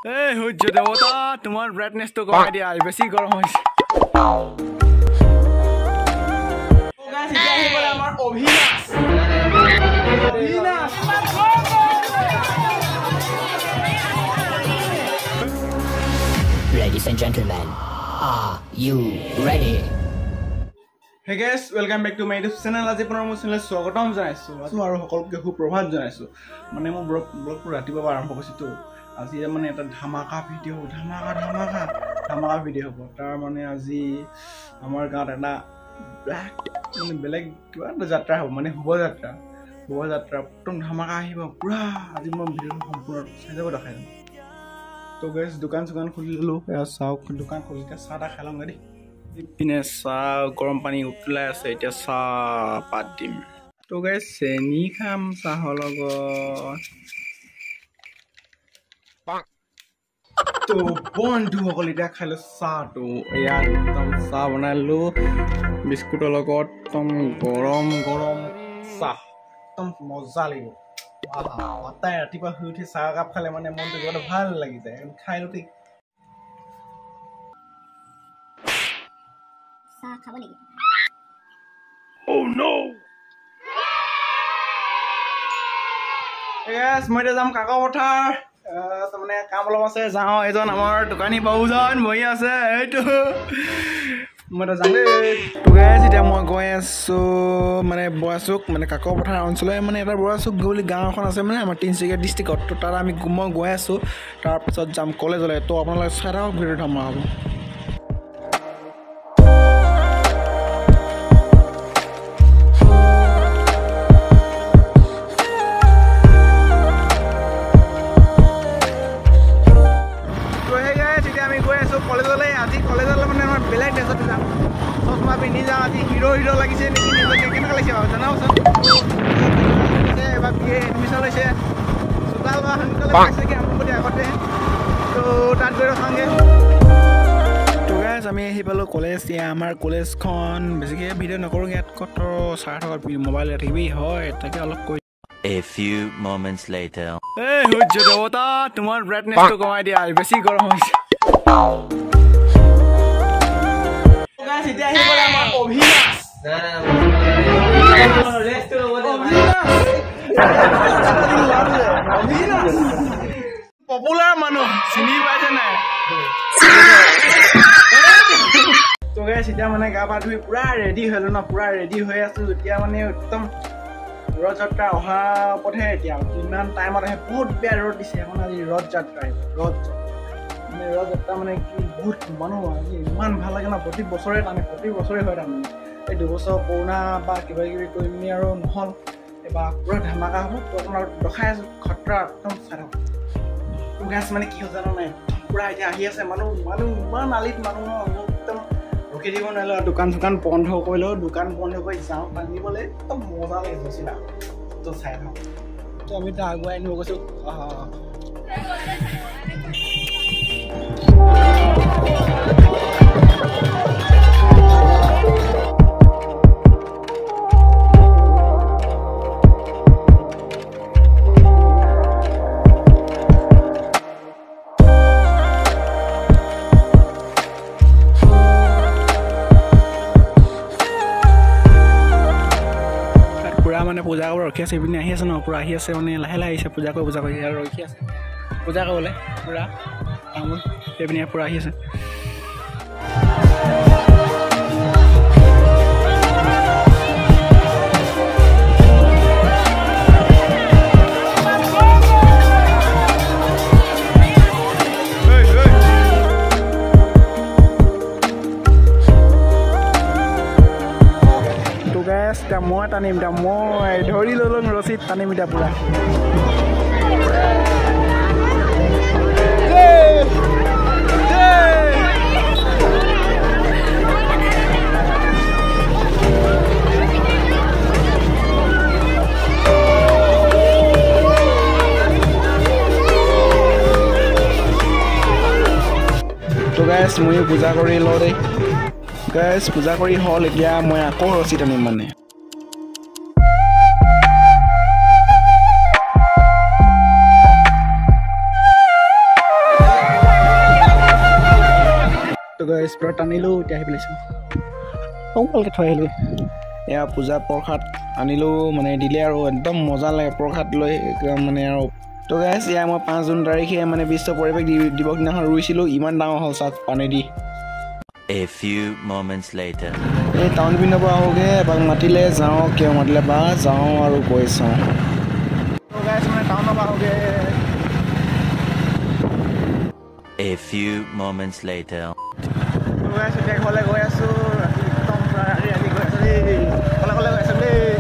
এই সূৰ্য দেৱতা তোমাৰ ব্ৰাইটনেছটো কমাই দিয়া বেছি গৰম হৈছে গাইস এতিয়া আহি গ'ল আমাৰ Abhinash Ladies and gentlemen, are you ready? Hey guys, welcome back to my YouTube channel. আজি পুনৰ মোৰ চেনেলত স্বাগতম জনাইছো আৰু সকলোকে সুপ্ৰভাত জনাইছো মানে মই ব্লগটো ৰাতিপুৱা আৰম্ভ কৰিছো আজি মানে এটা ধামাকা ভিডিঅ' ধামাকা ভিডিঅ' হ'ব তাৰ মানে আজি আমাৰ গাঁৱত এটা মানে বেলেগ কিবা এটা যাত্ৰা হ'ব মানে শোভাযাত্ৰা একদম ধামাকা আহিব পুৰা আজি মই ভিডিঅ'টো সম্পূৰ্ণ চাই যাব দেখাই যাম তো গাইস দোকান খুলি ললো চাহ দোকান খুলি চাহ খাই লওঁ দেই পিনে চাহ গৰম পানী উতলাই আছে এতিয়া চাহ পাত দিম তো গাইস চেনি খাম চাহৰ লগত তো বন্ধুসকল এতিয়া খাইলো চাহটো ইয়াত একদম চাহ বনালো বিস্কুটৰ লগত একদম গৰম চাহ একদম মজা লাগিব তাই ৰাতিপুৱা শুই উঠি চাহ একাপ খালে মানে মনটো কিবা ভাল লাগি যায় খাই লওঁ চাহ খাব নেকি Oh no! Yes, মই যাম কাকা পথাৰ তাৰমানে কাম অলপ আছে যাওঁ এজন আমাৰ দোকানী বাবুজন বহি আছে এইটো মই যাম দেই এতিয়া মই গৈ আছো মানে বৰাচুক মানে কাকা পথাৰ অঞ্চলৰ মানে এটা বৰাচুক বুলি গাঁও এখন আছে মানে আমাৰ তিনিচুকীয়া ডিষ্ট্ৰিক্টত তো তাত মই গৈ আছো তাৰপিছত যাম কলেজলৈ তো আপোনালোকে চাই থাকক ভিডিঅ'টো ধামা হ'ব কলেজলৈ আজি কলেজলৈ মানে আমাৰ বেলেগ ড্ৰেছত যাম চশমা পিন্ধি যাওঁ আজি হিৰো লাগিছে নেকি নিজকে কেনেকুৱা লাগিছে বাৰু জনাওচোন এবাৰ বি এ এডমিশ্যন লৈছে চোতাল বা সোনকালে পাইছেগৈ আমুকতে আগতে তো তাত গৈ ৰখাংগৈ তো গাইছ আমি আহি পালোঁ কলেজ আমাৰ কলেজখন বেছিকৈ ভিডিঅ' নকৰোঁ ইয়াত কত চাই থকা মোবাইল থাকিবি হয় তাকে অলপ কৈ A few moments later. এই সূৰ্য দেৱতা তোমাৰ ব্ৰাইটনেছটো কমাই দিয়া বেছি গৰম হৈছে এতিয়া আহি গ'ল আমাৰ অভিনাশ পপুলাৰ মানুহ চিনি পাইছে নাই তো গাইছ এতিয়া মানে গা পা ধুই পুৰা ৰেডি হ'লো ন পুৰা ৰেডি হৈ আছো এতিয়া মানে একদম ৰথ যাত্ৰা অহা পথে এতিয়া কিমান টাইমত আহে বহুত বেয়া ৰ'দ দিছে এখন আজি ৰথ যাত্ৰা মানে কি বহুত মানুহ আজি ইমান ভাল লাগে ন প্ৰতি বছৰে হয় তাৰমানে এই দুবছৰ কৰোণা বা কিবা কিবি কৰি মেলি আৰু নহ'ল এবাৰ পুৰা ধামাকা হ'ব তো আপোনাক দেখাই আছোঁ খতৰা একদম চাই থাকক গাছ মানে কি হ'ল জানো নাই পুৰা এতিয়া আহি আছে মানুহ ইমান আলিত মানুহ একদম ৰখি দিব নোৱাৰিলোঁ আৰু দোকান বন্ধ কৰিলোঁ দোকান বন্ধ কৰি যাওঁ টানিবলৈ একদম মজা লাগিছে চিনা তো চাই থাকক তো আমি তো আগুৱাই আনিব গৈছোঁ মানে পূজা কৰিব ৰখি আছে ইপিনে আহি আছে ন পূৰা আহি আছে মানে লাহে আহিছে পূজা কৰি আৰু ৰখি আছে পূজা কৰিবলৈ পূৰা তামোল সেইপিনে পূৰা আহি আছে মই টানিম মই ধৰি ল'লো ৰচিত টানিম এতিয়া পুৰা তো গাইছ মই পূজা কৰি লওঁ দেই গাইছ পূজা কৰি হ'ল এতিয়া মই আকৌ ৰচি টানিম মানে গাইছ পুৰা টানিলোঁ এতিয়া আহি পেলাইছোঁ ভালকৈ থৈ আহিলোঁ এয়া পূজা প্ৰসাদ আনিলোঁ মানে দিলে আৰু একদম মজা লাগে প্ৰসাদ লৈ মানে আৰু তো গাইছ এয়া মই 5 জুন তাৰিখে মানে বিশ্ব পৰিৱেশ দিৱস দিনাখন ৰুইছিলোঁ ইমান ডাঙৰ হ'ল চাওক পানী দি A few moments later. এই টাউন পিনৰ পৰা আহোঁগৈ এবাৰ মাতিলে যাওঁ কিয় মাতিলে বা যাওঁ আৰু গৈ চাওঁ তো গাইছ মানে টাউনৰ পৰা আহোঁগৈ A few moments later. তো গাইছ এতিয়া ঘৰলৈ গৈ আছোঁ ৰাতি একদম ৰাতি গৈ আছোঁ দেই ক'লে গৈ আছোঁ দেই